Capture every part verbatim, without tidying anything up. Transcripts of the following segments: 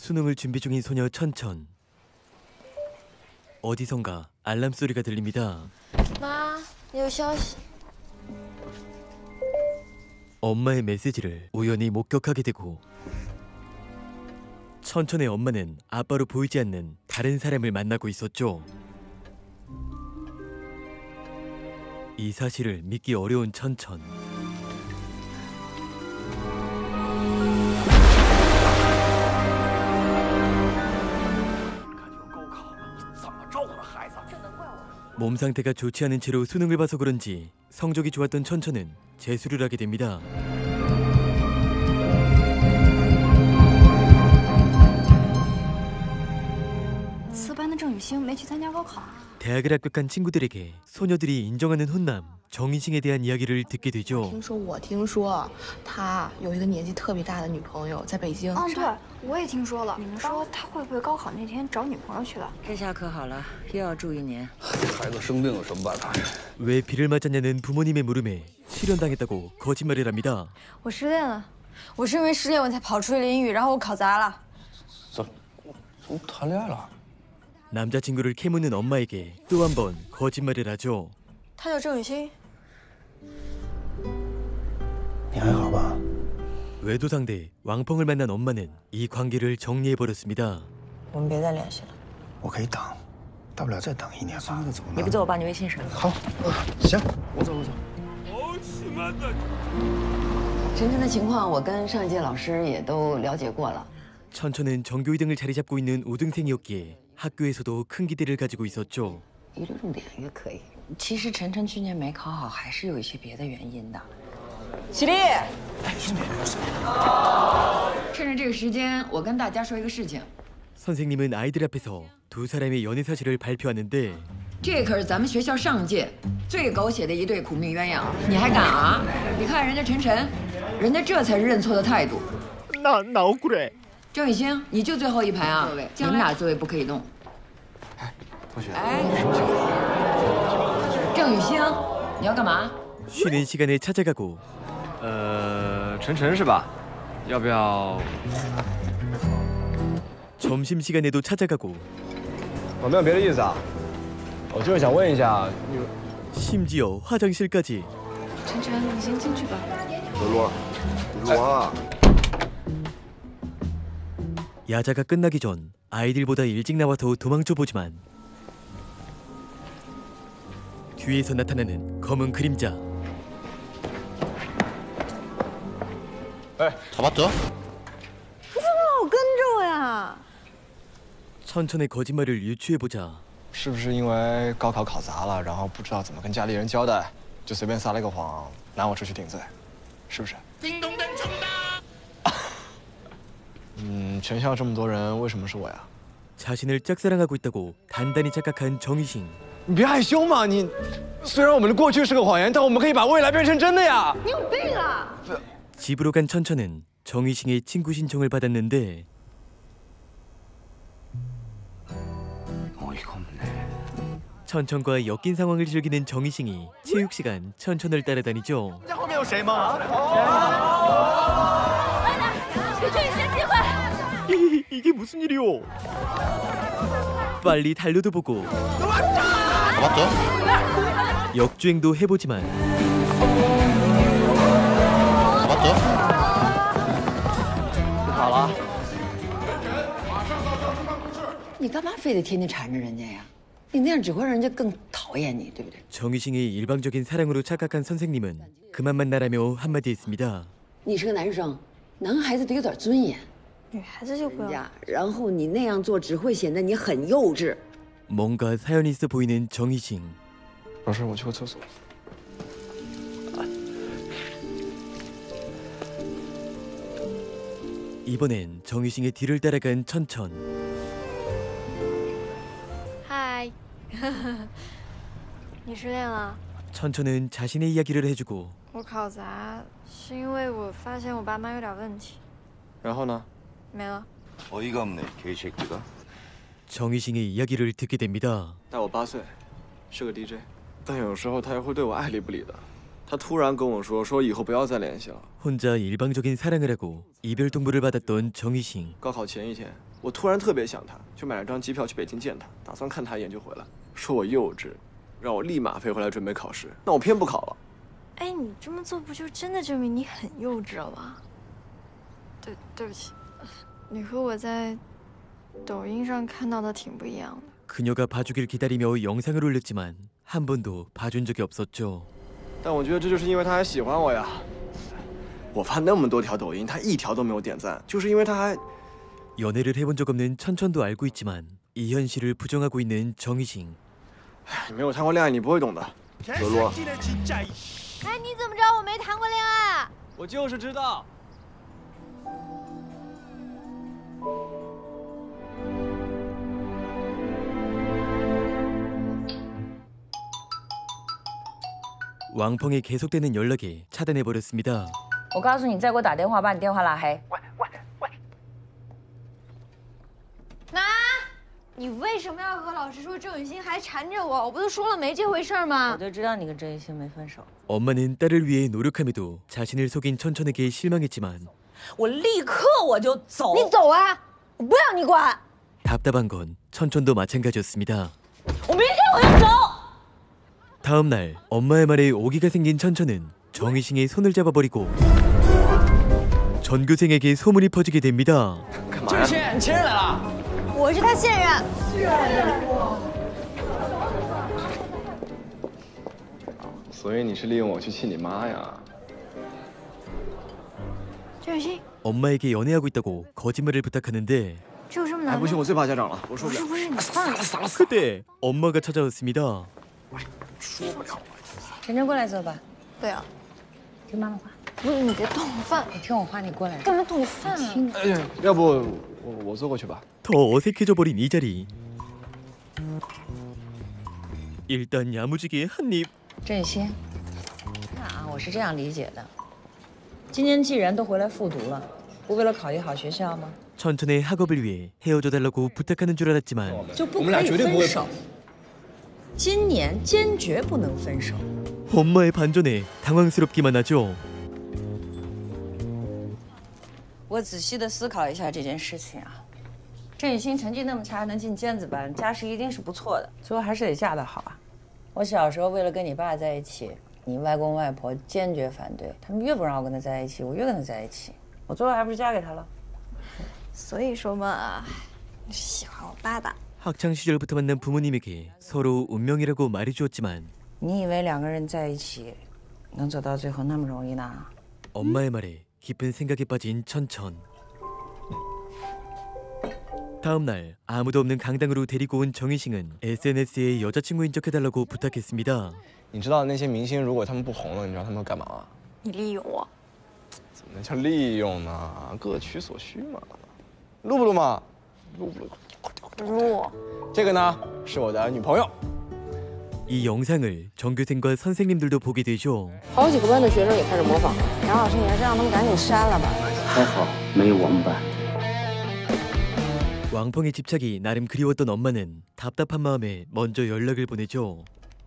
수능을 준비 중인 소녀 천천. 어디선가 알람 소리가 들립니다. 妈，你有消息？ 엄마의 메시지를 우연히 목격하게 되고 천천의 엄마는 아빠로 보이지 않는 다른 사람을 만나고 있었죠. 이 사실을 믿기 어려운 천천. 몸 상태가 좋지 않은 채로 수능을 봐서 그런지 성적이 좋았던 천천은 재수를 하게 됩니다. 대학을 합격한 친구들에게 소녀들이 인정하는 훈남 정희싱에 대한 이야기를 듣게 되죠. 听说我听说他有一个年纪特别大的女朋友在北京。 嗯，对，我也听说了。你们说他会不会高考那天找女朋友去了？ 这下可好了，又要住一年。 孩子生病了怎么办？他 왜 비를 맞았냐는 부모님의 물음에 실현당했다고 거짓말을 합니다. 我失恋了，我是因为失恋我才跑出去淋雨，然后我考砸了。 怎怎么谈恋爱了？ 남자친구를 캐묻는 엄마에게 또 한 번 거짓말을 하죠. 他叫郑雨欣。 你还好吧？ 외도 상대 왕펑을 만난 엄마는 이 관계를 정리해버렸습니다. 我们别再联系了。 我可以等，大不了再等一年吧。 你不走，我把你微信删了。 好，行，我走我走。 晨晨的情况，我跟上一届老师也都了解过了。 천천은 전교 이 등을 자리 잡고 있는 우등생이었기에 학교에서도 큰 기대를 가지고 있었죠. 一流重点也可以。 其实晨晨去年没考好，还是有一些别的原因的。起立！趁着这个时间，我跟大家说一个事情。 선생님은 아이들 앞에서 두 사람의 연애 사실을 발표하는데 这可是咱们学校上届最狗血的一对苦命鸳鸯，你还敢啊？你看人家晨晨，人家这才是认错的态度。 那哪그래？ 郑雨欣，你就最后一排啊，你们俩座位不可以动。 哎，同学， 哎， 什么情况？ 郑雨欣，你要干嘛？ 쉬는 시간에 찾아가고 呃，晨晨是吧？要不要？ 점심 시간에도 찾아가고 我没有别的意思啊，我就是想问一下，你 심지어 화장실까지. 晨晨，你先进去吧。 小罗，你说啊。 야자가 끝나기 전 아이들보다 일찍 나와서 도망쳐보지만 뒤에서 나타나는 검은 그림자. 哎，잡았죠? 你怎么老跟着我呀？ 천천의 거짓말을 유추해보자. 是不是因为高考考砸了，然后不知道怎么跟家里人交代，就随便撒了个谎，拿我出去顶罪，是不是？叮咚灯冲的。嗯，全校这么多人，为什么是我呀？ 자신을 짝사랑하고 있다고 단단히 착각한 정희싱. 你别害羞嘛，你虽然我们的过去是个谎言，但我们可以把未来变成真的呀。 你有病啊！ 집으로 간 천천은 정희싱의 친구 신청을 받았는데 어이가 없네. 천천과 엮인 상황을 즐기는 정희싱이 체육 시간 천천을 따라다니죠. 이, 이게 무슨 일이오? 빨리 달려도 보고 잡았죠? 역주행도 해보지만 잡았죠? 不跑了。 你干嘛非得天天缠着人家呀？你那样只会让人家更讨厌你，对不对？ 정희싱의 일방적인 사랑으로 착각한 선생님은 그만 만나라며 한마디 했습니다. 你是个男生，男孩子得有点尊严。 女孩子就不要。 然后你那样做只会显得你很幼稚。 뭔가 사연이 있어 보이는 정희싱. 老师，我去个厕所。 이번엔 정희싱의 뒤를 따라간 천천. 嗨，你失恋了？ 천천은 자신의 이야기를 해주고 我考砸是因为我发现我爸妈有点问题。 然后呢？ 没了。 어이가 없네, 개새끼가. 정희싱의 이야기를 듣게 됩니다. 大我八岁，是个 D J， 但有时候他也会对我爱理不理的。他突然跟我说，说以后不要再联系了。 혼자 일방적인 사랑을 하고 이별 통보를 받았던 정희싱. 高考前一天， 我突然特别想他，就买了张机票去北京见他，打算看他一眼就回来。说我幼稚，让我立马飞回来准备考试，那我偏不考了。 哎，你这么做不就真的证明你很幼稚了吗？对，对不起，你和我在抖音上看到的挺不一样的。 그녀가 봐주길 기다리며 영상을 올렸지만 한 번도 봐준 적이 없었죠. 但我觉得这就是因为他还喜欢我呀。我发那么多条抖音，他一条都没有点赞，就是因为他还…… 연애를 해본 적 없는 천천도 알고 있지만 이 현실을 부정하고 있는 정희싱. 你没有谈过恋爱，你不会懂的。罗罗， 哎，你怎么知道我没谈过恋爱啊？ 我就是知道。 왕펑의 계속되는 연락에 차단해버렸습니다. 我告诉你，再给我打电话，把你电话拉黑。 喂喂喂！妈，你为什么要和老师说郑雨欣还缠着我？我不都说了没这回事吗？ 我就知道你跟郑雨欣没分手。 엄마는 딸을 위해 노력함에도 자신을 속인 천천에게 실망했지만 我立刻我就走。 你走啊！我不要你管。 답답한 건 천천도 마찬가지였습니다. 我明天我就走。 다음 날 엄마의 말에 오기가 생긴 천천은 정희싱의 손을 잡아버리고 전교생에게 소문이 퍼지게 됩니다. 郑雨欣，你亲人来了。 我是他现任。 所以你是利用我去气你妈呀？ 郑雨欣， 엄마에게 연애하고 있다고 거짓말을 부탁하는데 只有这么难吗？ 哎，不行，我最怕家长了，我受不了。 不是不是，你算了。 그때 엄마가 찾아왔습니다. 说不了。 晨晨过来坐吧， 不要， 听妈妈话。 不是你别动我饭， 你听我话，你过来。 干嘛动我饭啊？ 听。 哎呀，要不我我坐过去吧。 더 어색해져 버린 이 자리. 일단 야무지게 한 입. 郑雨欣，那啊，我是这样理解的。今年既然都回来复读了，不为了考一好学校吗？ 천천의 학업을 위해 헤어져달라고 부탁하는 줄 알았지만 就不可以分手。今年坚决不能分手。 엄마의 반전에 당황스럽기만 하죠. 我仔细的思考一下这件事情啊，郑雨欣成绩那么差，能进尖子班，家世一定是不错的，最后还是得嫁得好啊。我小时候为了跟你爸在一起，你外公外婆坚决反对，他们越不让我跟他在一起，我越跟他在一起，我最后还不是嫁给他了。 所以说嘛，你是喜欢我爸爸。 학창 시절부터 만난 부모님에게 서로 운명이라고 말해주었지만 你以为两个人在一起能走到最后那么容易呢？ 엄마의 말에 깊은 생각에 빠진 천천. 다음 날 아무도 없는 강당으로 데리고 온 정희싱은 에스엔에스에 여자친구인 척해달라고 부탁했습니다. 你知道那些明星如果他们不红了，你知道他们会干嘛吗？ 你利用我？ 怎么能叫利用呢？各取所需嘛。录不录嘛？录不录？ 录。 这个呢是我的女朋友。 이 영상을 전교생과 선생님들도 보게 되죠. 好几个班的学生也开始模仿了。杨老师，你还是让他们赶紧删了吧。 还好没有我们班。 왕펑의 집착이 나름 그리웠던 엄마는 답답한 마음에 먼저 연락을 보내죠.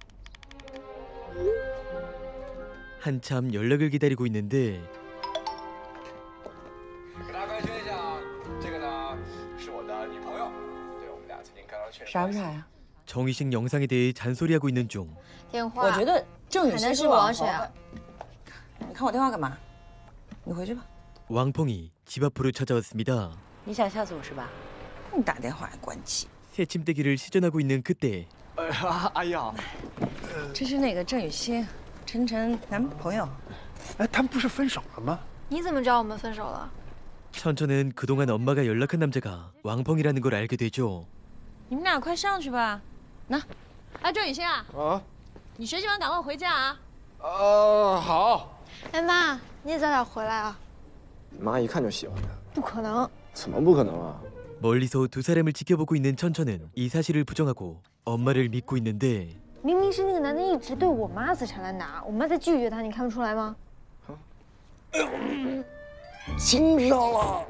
한참 연락을 기다리고 있는데 정희싱 영상에 대해 잔소리하고 있는 중 电话。 我觉得郑雨欣是王谁啊？ 你看我电话干嘛？你回去吧。 왕펑이 집 앞으로 찾아왔습니다. 你想吓死我是吧？你打电话还关机。 새침대기를 시전하고 있는 그때 哎呀，阿姨好。 这是那个郑雨欣，晨晨男朋友。 哎，他们不是分手了吗？ 你怎么知道我们分手了？ 천천은 그동안 엄마가 연락한 남자가 왕펑이라는 걸 알게 되죠. 你们俩快上去吧。那， 哎，郑雨欣啊， 啊， 你学习完赶快回家啊。 呃，好。 哎妈，你也早点回来啊。 妈一看就喜欢他。 不可能。 怎么不可能啊？ 멀리서 두 사람을 지켜보고 있는 천천은 이 사실을 부정하고 엄마를 믿고 있는데 明明是那个男的一直对我妈死缠烂打，我妈在拒绝他，你看不出来吗？ 亲上了。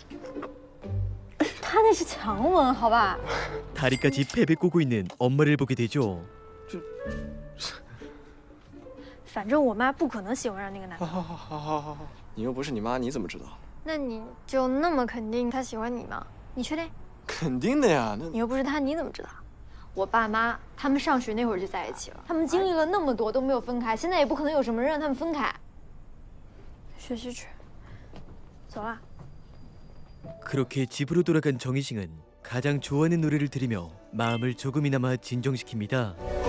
他那是强吻，好吧？ 다리까지 패배 꼬고 있는 엄마를 보게 되죠. 反正我妈不可能喜欢上那个男的。 好好好好好好，你又不是你妈，你怎么知道？ 那你就那么肯定他喜欢你吗？ 你确定？ 肯定的呀，那你又不是他，你怎么知道？我爸妈他们上学那会儿就在一起了，他们经历了那么多都没有分开，现在也不可能有什么人让他们分开。学习去，走啦。 그렇게 집으로 돌아간 정희싱은 가장 좋아하는 노래를 들으며 마음을 조금이나마 진정시킵니다.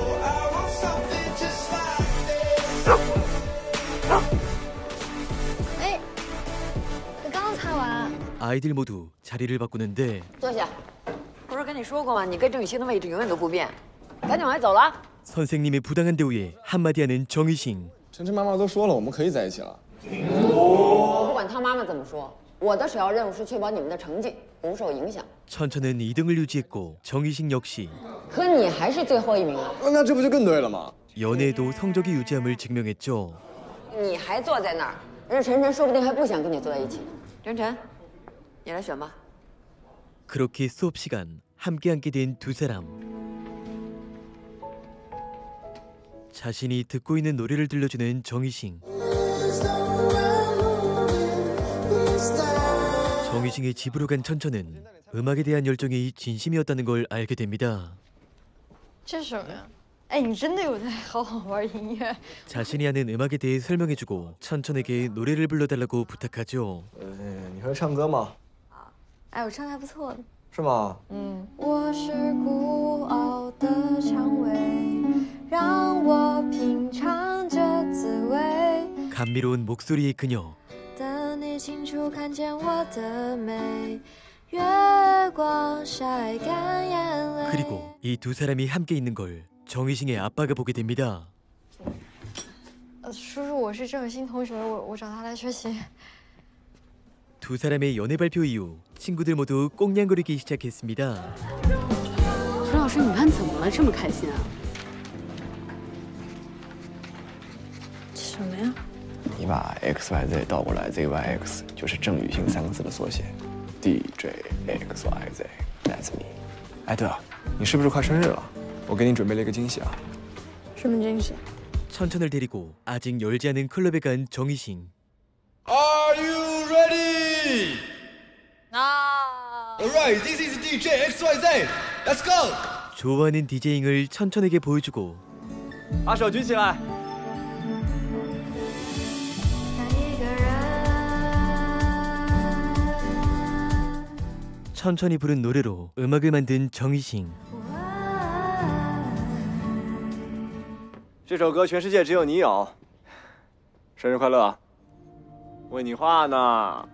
에이, 我刚擦完。 아이들 모두 자리를 바꾸는데 坐下。不是跟你说过吗？你跟郑雨欣的位置永远都不变。赶紧往外走了。 선생님의 부당한 대우에 한마디 하는 정희싱. 晨晨妈妈都说了，我们可以在一起了。 我不管他妈妈怎么说，我的首要任务是确保你们的成绩不受影响。 천천은 이 등을 유지했고 정희싱 역시 可你还是最后一名啊！ 那这不就更对了吗？ 연애에도 성적이 유지함을 증명했죠. 你还坐在那儿，人家晨晨说不定还不想跟你坐在一起。晨晨，你来选吧。 그렇게 수업 시간 함께 앉게 된 두 사람. 자신이 듣고 있는 노래를 들려주는 정희싱. 정희싱의 집으로 간 천천은 음악에 대한 열정이 진심이었다는 걸 알게 됩니다. 这是什么呀？哎，你真的有在好好玩音乐。 자신이 하는 음악에 대해 설명해주고 천천에게 노래를 불러달라고 부탁하죠. 嗯，你会唱歌吗？ 哎，我唱的还不错的。 是吗？ 嗯。我是孤傲的蔷薇，让我品尝这滋味。 감미로운 목소리의 그녀. 等你清楚看见我的美，月光晒干眼泪。 그리고 이 두 사람이 함께 있는 걸 정희싱의 아빠가 보게 됩니다. 呃，叔叔，我是郑雨欣同学，我我找他来学习。 두 사람의 연애 발표 이후 친구들 모두 꽁냥거리기 시작했습니다. 陈老师，你班怎么了？这么开心啊？ 什么呀？ 你把 X Y Z 倒过来 ，Z Y X 就是郑雨欣三个字的缩写 ，D J X Y Z，That's me。哎，对了，你是不是快生日了？我给你准备了一个惊喜啊。 什么惊喜？ 천천을 데리고 아직 열지 않은 클럽에 간 정희싱. Are you ready? 아. Alright, this is D J X Y Z. Let's go. 좋아하는 디제잉을 천천에게 보여주고 把手举起来。 천천히 부른 노래로 음악을 만든 정희싱. 这首歌全世界只有你有。生日快乐！为你画呢。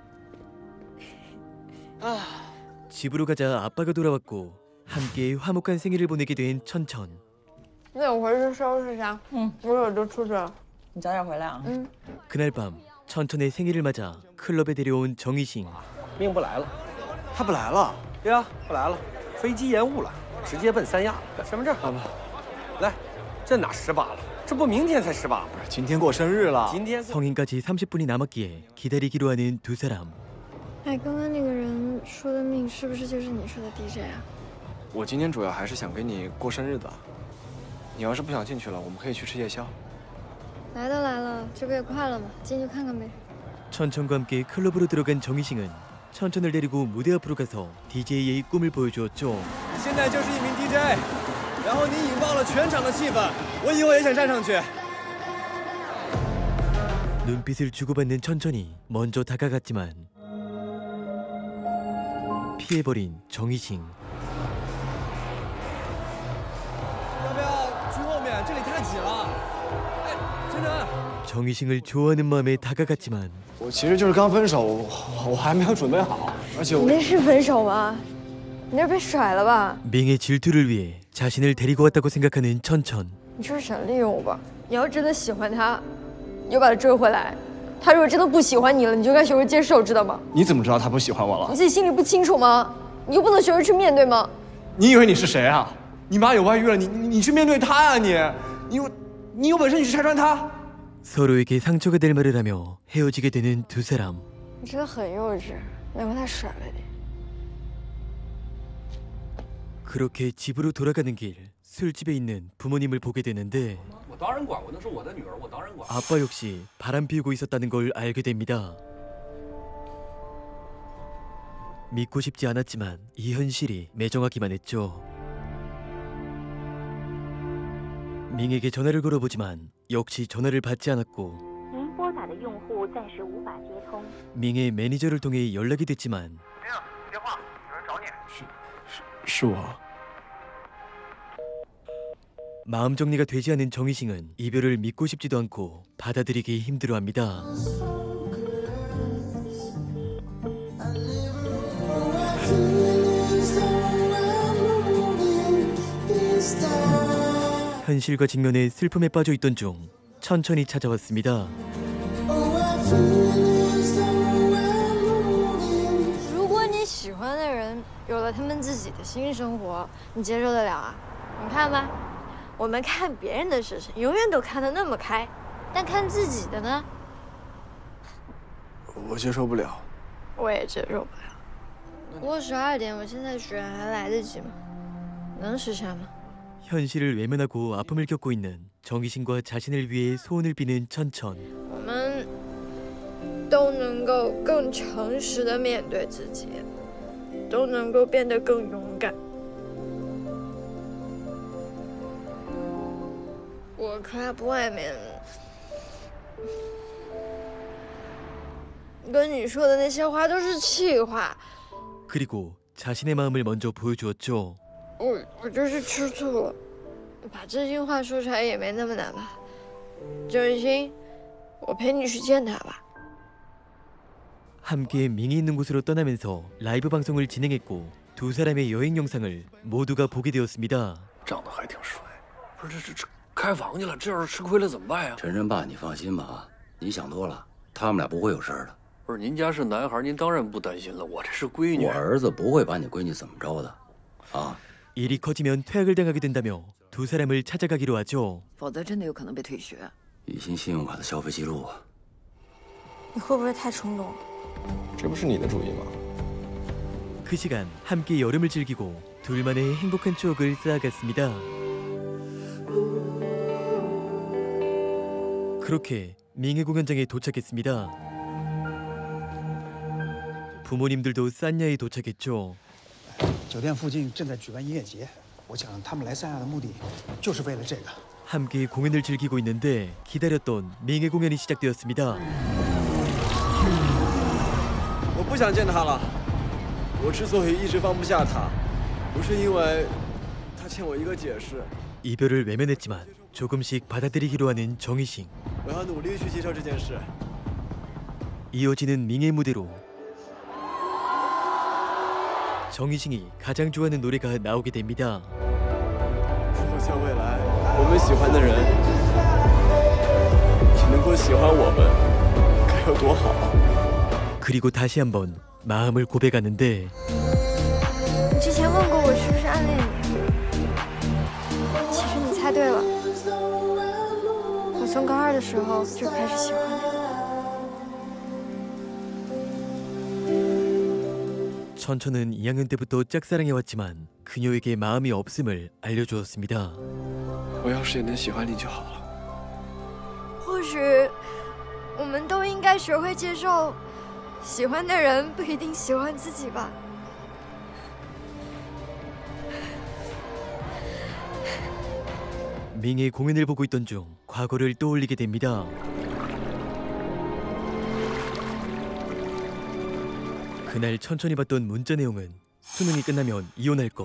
집으로 가자 아빠가 돌아왔고 함께 화목한 생일을 보내게 된 천천. 那我回去收拾一下。嗯，一会儿就出去了。 你早点回来啊。 嗯。 그날 밤 천천의 생일을 맞아 클럽에 데려온 정희싱. 命不来了， 他不来了。 对啊，不来了，飞机延误了，直接奔三亚。身份证， 爸爸， 来，这哪十八了？这不明天才十八吗？ 不是，今天过生日了。 今天 성인까지 삼십 분이 남았기에 기다리기로 하는 두 사람. 哎，刚刚那个人说的命是不是就是你说的 D J 啊？ 我今天主要还是想跟你过生日的。你要是不想进去了，我们可以去吃夜宵。 来都来了，这不也快了吗？进去看看呗。 천천과 함께 클럽으로 들어간 정희싱은 천천을 데리고 무대 앞으로 가서 디제이의 꿈을 보여주었죠. 现在就是一名 D J， 然后你引爆了全场的气氛，我以后也想站上去。 눈빛을 주고받는 천천이 먼저 다가갔지만 피해버린 정희싱. 要不要去后面？这里太挤了。哎，晨晨。 정희싱을 좋아하는 마음에 다가갔지만 我其实就是刚分手，我我还没有准备好，而且我你那是分手吗？你那是被甩了吧？ 맹의 질투를 위해 자신을 데리고 왔다고 생각하는 천천. 你就是想利用我吧？你要真的喜欢他，你就把他追回来。他如果真的不喜欢你了，你就该学会接受，知道吗？ 你怎么知道他不喜欢我了？ 你自己心里不清楚吗？你就不能学会去面对吗？ 你以为你是谁啊？你妈有外遇了，你你你去面对她呀、啊！你你有你有本事你去拆穿她。 서로에게 상처가 될 말을 하며 헤어지게 되는 두 사람. 你真的很幼稚，难怪他甩了你。 그렇게 집으로 돌아가는 길 술집에 있는 부모님을 보게 되는데 我当然管，我那是我的女儿，我当然管。 아빠 역시 바람 피우고 있었다는 걸 알게 됩니다. 믿고 싶지 않았지만 이 현실이 매정하기만 했죠. 밍에게 전화를 걸어보지만 역시 전화를 받지 않았고 밍의 매니저를 통해 연락이 됐지만 마음 정리가 되지 않은 정희싱은 이별을 믿고 싶지도 않고 받아들이기 힘들어합니다. 현실과 직면해 슬픔에 빠져 있던 중 천천히 찾아왔습니다. 如果你喜欢的人有了他们自己的新生活，你接受得了啊？你看吧，我们看别人的事情永远都看得那么开，但看自己的呢？ 我接受不了。 我也接受不了。不过十二点，我现在学还来得及吗？能实现吗？ 현실을 외면하고 아픔을 겪고 있는 정희싱과 자신을 위해 소원을 비는 천천. 我们都能够更诚实的面对自己，都能够变得更勇敢。我 club 外面跟你说的那些话都是气话。 그리고 자신의 마음을 먼저 보여주었죠. 我我就是吃醋了，把真心话说出来也没那么难吧？郑雨欣，我陪你去见他吧。 함께 밍이 있는 곳으로 떠나면서 라이브 방송을 진행했고 두 사람의 여행 영상을 모두가 보게 되었습니다. 长得还挺帅，不是这这开房去了，这要是吃亏了怎么办呀？ 晨晨爸，你放心吧，你想多了，他们俩不会有事儿的。 不是您家是男孩，您当然不担心了。我这是闺女， 我儿子不会把你闺女怎么着的，啊。 일이 커지면 퇴학을 당하게 된다며 두 사람을 찾아가기로 하죠. 否则真的有可能被退学。 雨欣信用卡的消费记录啊， 你会不会太冲动了？ 这不是你的主意吗？ 그 시간 함께 여름을 즐기고 둘만의 행복한 추억을 쌓아갔습니다. 그렇게 밍의 공연장에 도착했습니다. 부모님들도 산야에 도착했죠. 酒店附近正在举办音乐节，我想他们来三亚的目的就是为了这个。 함께 공연을 즐기고 있는데 기다렸던 밍의 공연이 시작되었습니다. 我不想见他了。我之所以一直放不下他，不是因为他欠我一个解释。 이별을 외면했지만 조금씩 받아들이기로 하는 정희싱. 我要努力去接受这件事。 이어지는 밍의 무대로 정희싱이 가장 좋아하는 노래가 나오게 됩니다. 如果在未来，我们喜欢的人也能够喜欢我们，该有多好！ 그리고 다시 한번 마음을 고백하는데 你之前问过我是不是暗恋你，其实你猜对了。我从高二的时候就开始喜欢你。 천천은 이 학년 때부터 짝사랑해왔지만 그녀에게 마음이 없음을 알려주었습니다. 我要是也能喜欢你就好了。 或许我们都应该学会接受，喜欢的人不一定喜欢自己吧。 밍의 공연을 보고 있던 중 과거를 떠올리게 됩니다. 그날 천천히 봤던 문자 내용은 수능이 끝나면 이혼할 것.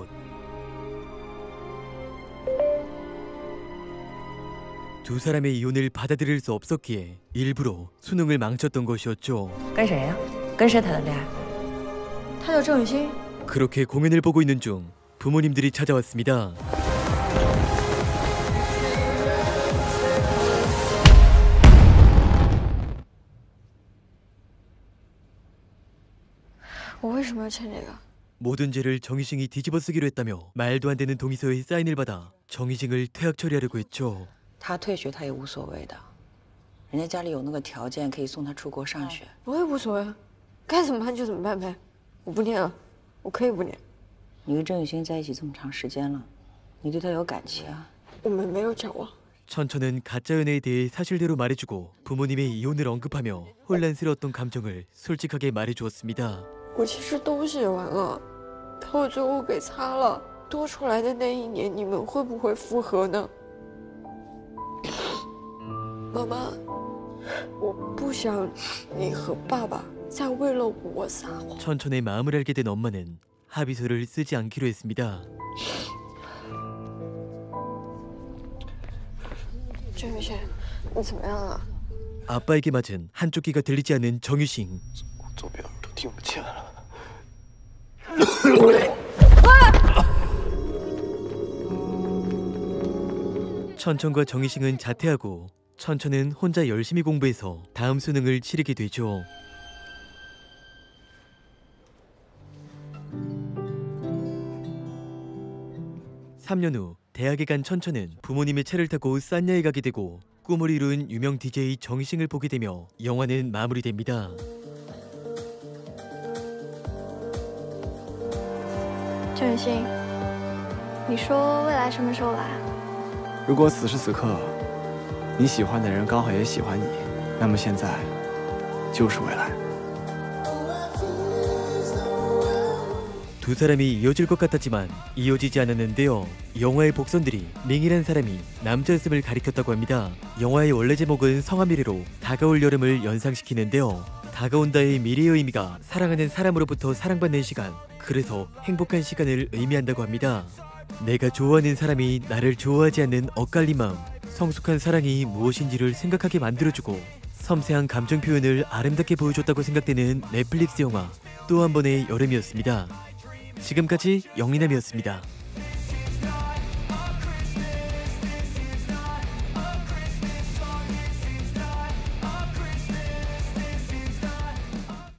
두 사람의 이혼을 받아들일 수 없었기에 일부러 수능을 망쳤던 것이었죠. 跟谁呀？跟谁谈的恋爱？ 他叫郑雨欣。 그렇게 공연을 보고 있는 중 부모님들이 찾아왔습니다. 我为什么要签这个？ 모든 죄를 정희싱이 뒤집어쓰기로 했다며 말도 안 되는 동의서에 사인을 받아 정희싱을 퇴학 처리하려고 했죠. 他退学他也无所谓的，人家家里有那个条件可以送他出国上学。 我也无所谓，该怎么办就怎么办呗。我不念了，我可以不念。 你跟郑雨欣在一起这么长时间了，你对他有感情啊？ 我们没有交往。 천천은 가짜 연애에 대해 사실대로 말해주고 부모님의 이혼을 언급하며 혼란스러웠던 감정을 솔직하게 말해주었습니다. 我其实都写完了，可我最后给擦了。多出来的那一年，你们会不会复合呢？妈妈，我不想你和爸爸再为了我撒谎。 천천의 마음을 알게 된 엄마는 합의서를 쓰지 않기로 했습니다. 郑宇轩，你怎么样了？ 아빠에게 맞은 한쪽 귀가 들리지 않는 정유싱. 左边耳朵听不见了。 천천과 정희싱은 자퇴하고 천천은 혼자 열심히 공부해서 다음 수능을 치르게 되죠. 삼 년 후 대학에 간 천천은 부모님의 차를 타고 산야에 가게 되고 꿈을 이룬 유명 디제이 정희싱을 보게 되며 영화는 마무리됩니다. 郑宇星，你说未来什么时候来？ 如果此时此刻，你喜欢的人刚好也喜欢你，那么现在就是未来。 두 사람이 이어질 것 같았지만 이어지지 않았는데요. 영화의 복선들이 밍이란 사람이 남자였음을 가리켰다고 합니다. 영화의 원래 제목은 성화미래로 다가올 여름을 연상시키는데요. 다가온다의 미래의 의미가 사랑하는 사람으로부터 사랑받는 시간, 그래서 행복한 시간을 의미한다고 합니다. 내가 좋아하는 사람이 나를 좋아하지 않는 엇갈린 마음, 성숙한 사랑이 무엇인지를 생각하게 만들어주고 섬세한 감정 표현을 아름답게 보여줬다고 생각되는 넷플릭스 영화 또 한 번의 여름이었습니다. 지금까지 영리남이었습니다.